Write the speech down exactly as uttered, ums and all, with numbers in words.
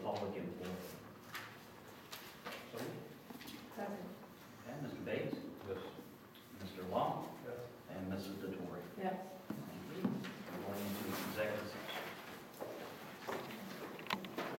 public employee. So, Second. Okay, Mister Bates, yes. Mister Long, Yes. and Missus DeTore. Yes. Thank you. We're going into executive